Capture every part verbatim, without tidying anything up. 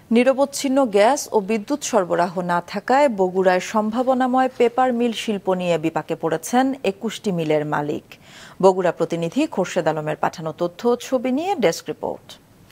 নিরবচ্ছিন্ন gas ও বিদ্যুৎ সরবরাহ না থাকায় বগুড়ায় সম্ভাবনাময় পেপার মিল শিল্প নিয়ে বিপাকে পড়েছেন একুশটি মিলের মালিক। বগুড়া প্রতিনিধি খোরশেদ আলমের পাঠানো তথ্য ছবি নিয়ে ডেস্ক রিপোর্ট।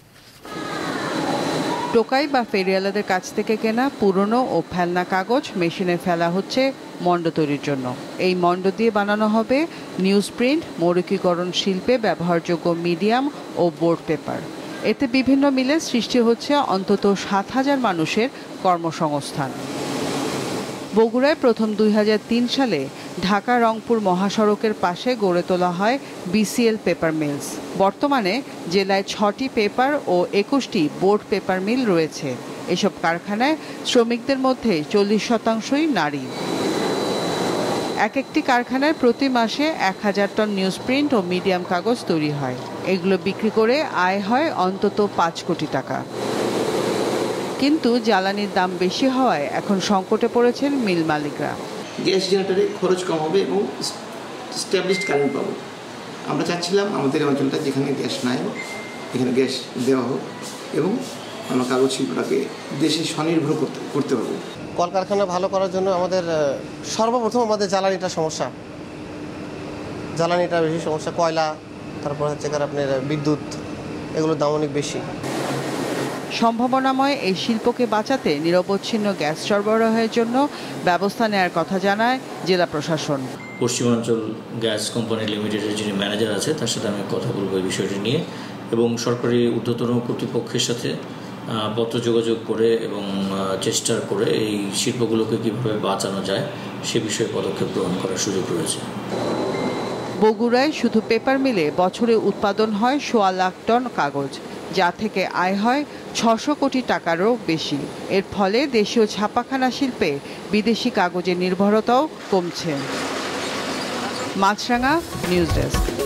টোকাই বা ফেরিওয়ালাদের কাছ থেকে কেনা পুরনো ও ফেলনা কাগজ মেশিনে ফেলা হচ্ছে মণ্ড তৈরির জন্য। এই মণ্ড দিয়ে বানানো হবে নিউজ প্রিন্ট, মৌলিকীকরণ শিল্পে ব্যবহারযোগ্য মিডিয়াম ও বোর্ড পেপার। এতে বিভিন্ন মিলে সৃষ্টি হচ্ছে অন্তত সাত হাজার মানুষের কর্মসংস্থান। বগুড়ায় প্রথম দুই হাজার তিন সালে ঢাকা রংপুর মহাসড়কের পাশে গড়ে তোলা হয় বিসিএল পেপার মিলস। বর্তমানে জেলায় ছটি পেপার ও একুশটি বোর্ড পেপার মিল রয়েছে। এসব কারখানায় শ্রমিকদের মধ্যে চল্লিশ শতাংশই নারী। এক একটি কারখানায় প্রতি মাসে এক হাজার টন নিউজ প্রিন্ট ও মিডিয়াম কাগজ তৈরি হয়। এগুলো বিক্রি করে আয় হয় অন্তত পাঁচ কোটি টাকা। কিন্তু জ্বালানির দাম বেশি হওয়ায় এখন সংকটে পড়েছেন মিল মালিকরা। গ্যাস জেনারেটরে খরচ কম হবে এবং স্ট্যাবলিশড কারেন্ট পাবো। আমরা চাচ্ছিলাম আমাদের অঞ্চলটা যেখানে গ্যাস নাই এখানে গ্যাস দেওয়া হোক এবং আমরা কাগজ শিল্পটাকে দেশে স্বনির্ভর করতে করতে পারবো। কলকারখানা ভালো করার জন্য আমাদের সর্বপ্রথম আমাদের জ্বালানিটা সমস্যা, জ্বালানিটা বেশি সমস্যা। কয়লা, তারপর হচ্ছে আপনার বিদ্যুৎ, এগুলোর দাম অনেক বেশি। সম্ভাবনাময় এই শিল্পকে বাঁচাতে নিরবচ্ছিন্ন গ্যাস সরবরাহের জন্য ব্যবস্থা নেওয়ার কথা জানায় জেলা প্রশাসন। পশ্চিমাঞ্চল গ্যাস কোম্পানি লিমিটেডের যিনি ম্যানেজার আছে তার সাথে আমি কথা বলবো এই বিষয়টি নিয়ে এবং সরকারি ঊর্ধ্বতন কর্তৃপক্ষের সাথে পত্র যোগাযোগ করে এবং চেষ্টা করে এই শিল্পগুলোকে কীভাবে বাঁচানো যায় সে বিষয়ে পদক্ষেপ গ্রহণ করার সুযোগ রয়েছে। বগুড়ায় শুধু পেপার মিলে বছরে উৎপাদন হয় সোয়া লাখ টন কাগজ, যা থেকে আয় হয় ছশো কোটি টাকারও বেশি। এর ফলে দেশীয় ছাপাখানা শিল্পে বিদেশি কাগজের নির্ভরতাও কমছে। Maasranga news desk.